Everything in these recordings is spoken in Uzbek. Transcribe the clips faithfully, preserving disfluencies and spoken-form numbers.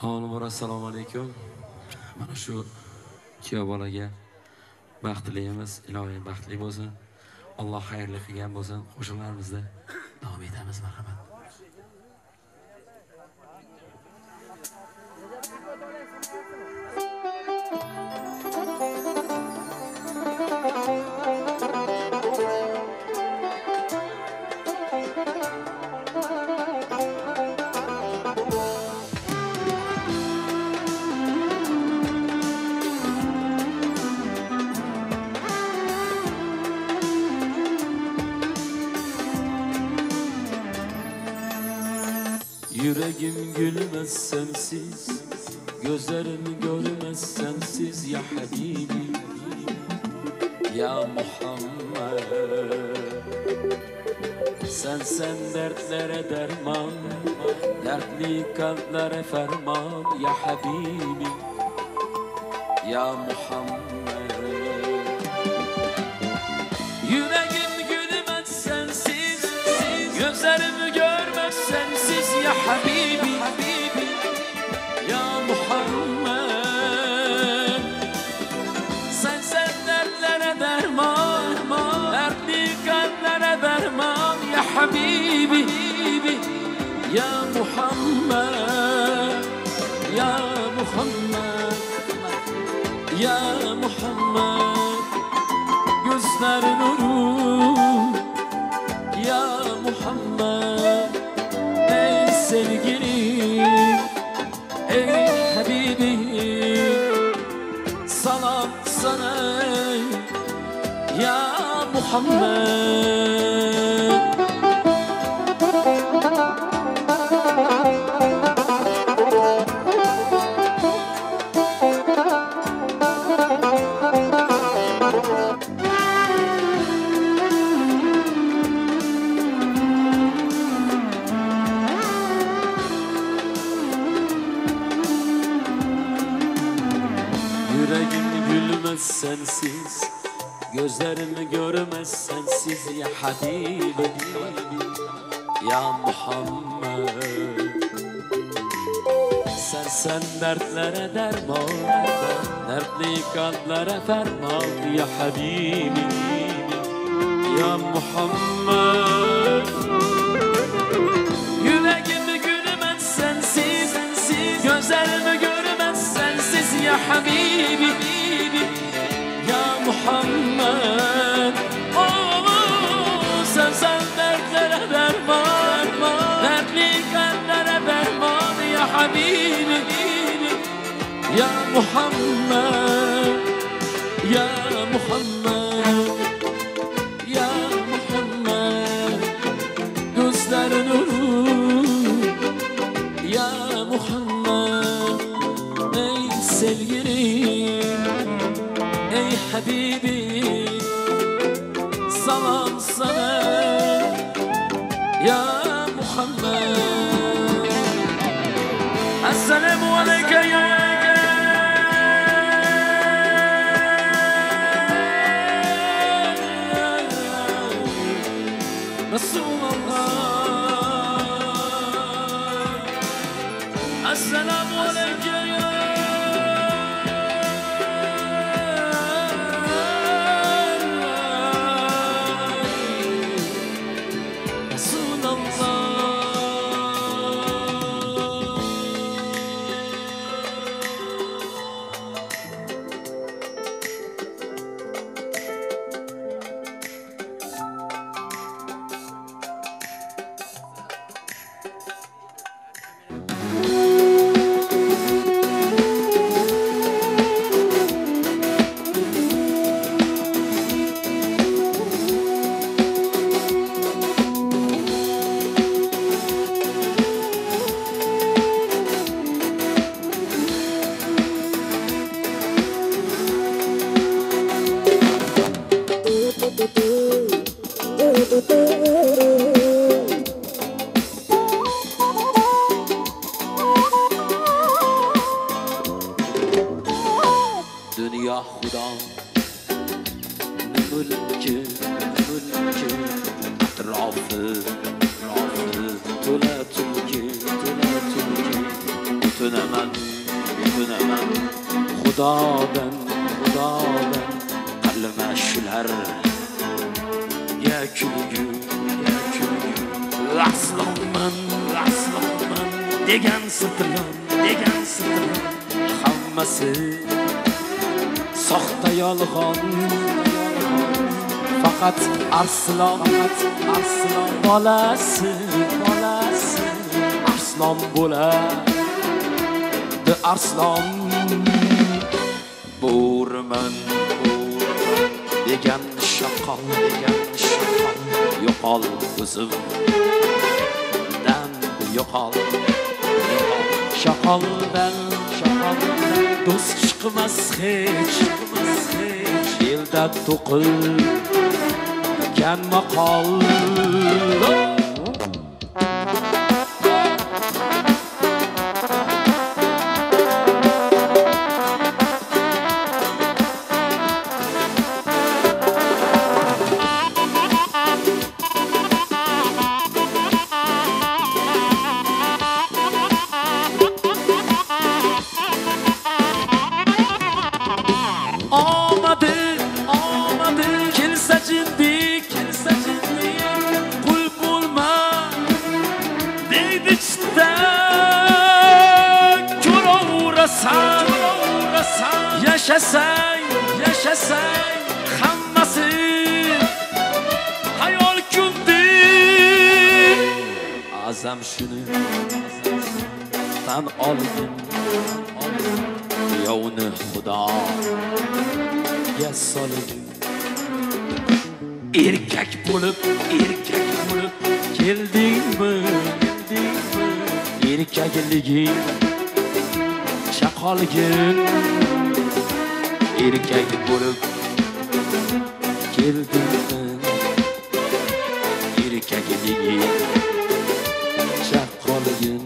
Avvalambor assalomu alaykum. Mana shu kuyov bolaga baxtliimiz, iloyim baxtli bo'lsin. Alloh xayrli qilgan bo'lsin. Qo'shiqlarimizda davom etamiz, marhamat. Yüreğim gülmez sensiz, gözlerim görmez sensiz ya Habibi, ya Muhammed. Sen sen dertlere derman, dertli kalplere ferman ya Habibi, ya Muhammed. Yüreğim gülmez sensiz, gözlerim görmez sensiz ya Habibi, ya Muhammed. Sen sen dertlere derman, dertli kalplere derman ya Habibi, ya Muhammed, ya Muhammed, ya Muhammed. Gözler nuru ya Muhammed. Ey sevgilim, ey Habibim, salam sana ya Muhammed. Yüreğim gülmez sensiz, gözlerim görmez sensiz ya Habibi, ya Muhammed. Sen sen dertlere derman, dertli kalplere ferman ya Habibi, ya Muhammed. Yüreğim gülmez sensiz, gözlerim görmez sensiz ya Habibi, ya Muhammed. Oh, sen sen dertlere derman, dertli kalplere derman ya Habibi, ya Muhammed, ya Muhammed, ya Muhammed. Gözler nuru ya Muhammed. Ey sevgilim, ey Habibim, salam sana ya Muhammed. Esselamu aleyke ya Resulallah. Esselamu aleyke ya Resulallah. Dünya Huda mülkü, mülkü, etrafı, etrafı, tüle tülkü, tüle tülkü. Tünemen Öpünemen Xudodan, Xudodan qalbime shular ya kulgu, ya kulgu Aslonman, aslonman degan sirtlan, degan sirtlan hammasi soxta yolg'on faqat arslon, faqat arslon bolasi, bolasi arslon bo'ladi arslon bo'rman, bo'rman degan shoqol, degan shoqol yo'qol o'zimdan yo'qol, yo'qol shoqoldan, shoqoldan do'st chiqmas hech, chiqmas hech elda to'qilgan maqol yaşasang, yaşasang hammasi hayol kuldi azam shuni tan oldim yovni xudoga soldim erkak bo'lib, erkak bo'lib keldingmi, keldingmi erkakliging chaqolgin erkak bo'lib keldingmi erkakliging chaqolgin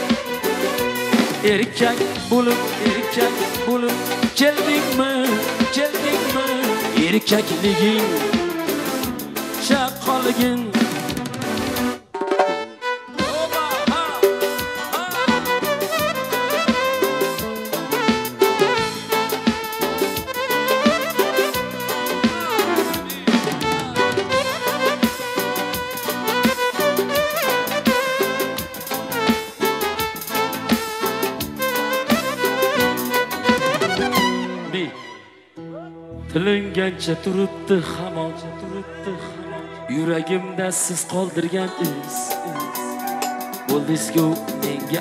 erkak bo'lib, erkak bo'lib keldingmi, keldingmi erkakliging chaqolgin Tilingancha turibdi hamon, turibdi hamon yuragimda siz qoldirgan iz bo'ldingiz-ku menga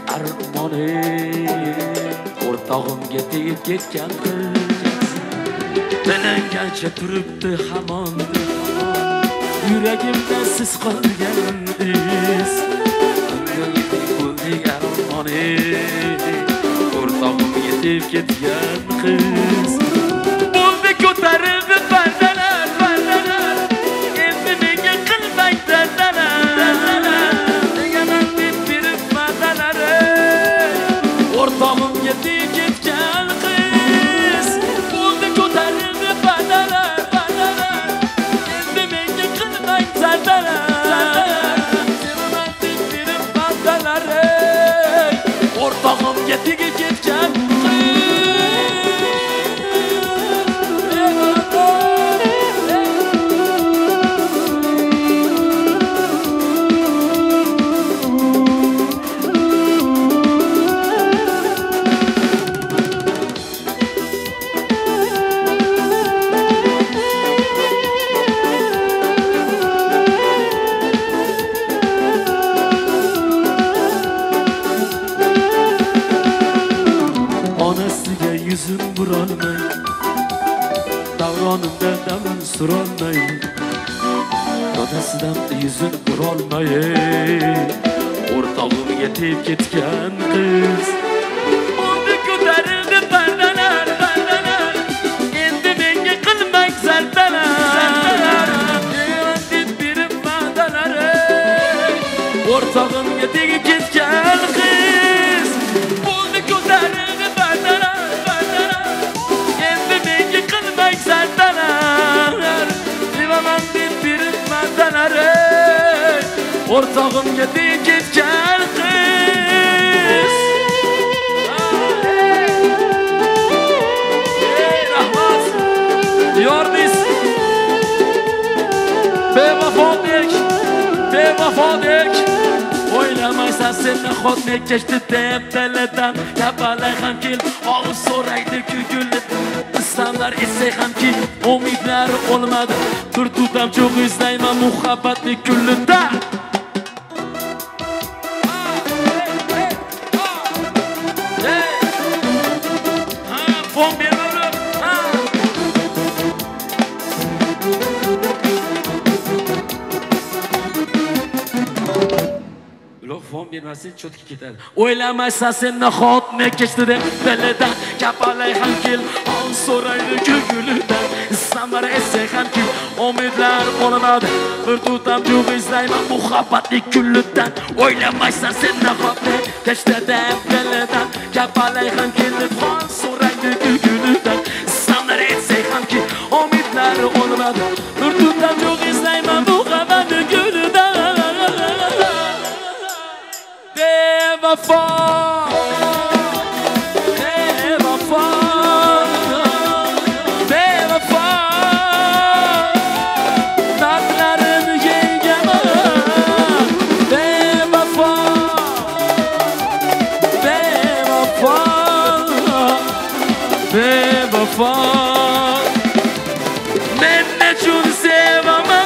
armonim o'rtog'imga tegib ketgan qiz tilingancha turibdi hamon yuragimda siz qoldirgan iz bo'ldingiz armonim o'rtog'imga tegib ketgan qiz ko'tarildi bandalar, bandalar endi menga qilmang dandalar degaman deb berib bandalar o'rtog'imga tegib ketgan qiz bo'ldi ko'tarildi bandalar, bandalar endi menga qilmang dandalar degaman deb berib bandalar o'rtog'imga tegib ketgan yüzüm buralmay davronimda damin surolmay dadasidan yüzün buralmay o'rtog'imga tegib ketgan qiz bo'ldi ko'tarildi bandalar, bandalar endi menga qilmang zardalar degan deb berib bandalar o'rtog'imga tegib ketgan qiz bo'ldi ko'tarildi bandalar o'rtog'imga tegib ketgan qiz bevafodek o'ylamaysan sen nahotni kechdi deb dilidan kapalay ham kel og'iz so'raydi ko'ngilni istamlar etsay hamki umidlari o'lmadi bir tutam cho'q izlayman muhabbatni kullida fon berib uloq fon bermasang cho'tga ketadi o'ylamaysan sen nahotni kechdi deb dilidan kapalay ham kel og'iz so'raydi ko'nglidan istamlar etsay hamki umidlar o'lmadi bir tutam cho'q izlayman muhabbatni kullidan o'ylamaysan sen nahotni kechdi deb dilidan kapalay ham kel og'iz so'raydi ko'nglidan istamlar etsay hamki umidlar o'lmadi bir tutam cho'q izlayman muhabbatni kullidan Bevafo Bevafo Bevafo Dardlarini yengaman Bevafo Bevafo Bevafo Men nechun sevaman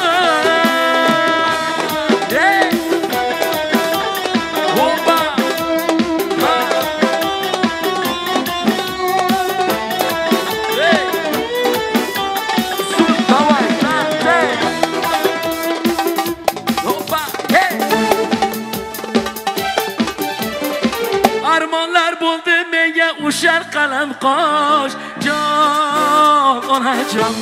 Armonlar bo'ldi menga o'shal qalam qosh jon onajon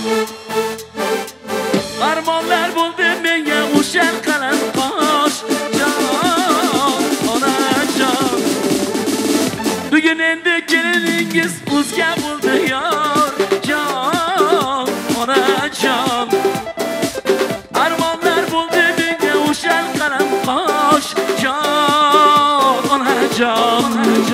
Armonlar bo'ldi menga o'shal qalam qosh jon onajon Bugun endi keliningiz o'zga bo'ldi yor jon onajon Armonlar bo'ldi menga o'shal qalam qosh jon onajon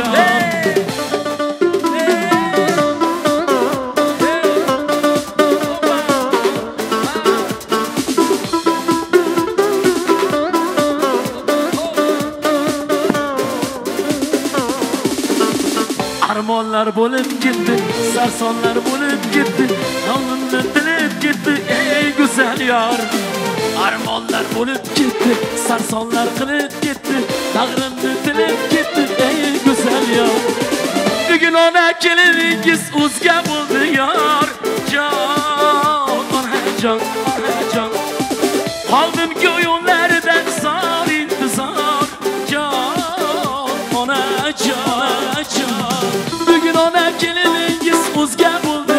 Armonlar bo'lib ketdi, sarsonlar bo'lib ketdi, yolg'inni tilib ketdi, ey go'zal yor. Armonlar bo'lib ketdi, sarsonlar qilib ketdi, bag'rimni tilib ketdi, ey go'zal yor. Bugun ona keliningiz o'zga bo'ldi yor, jon, onajon, onajon. Qoldim ko'yonlaridan zor intizor, jon, onajon, onajon. Bugun ona keliningiz o'zga bo'ldi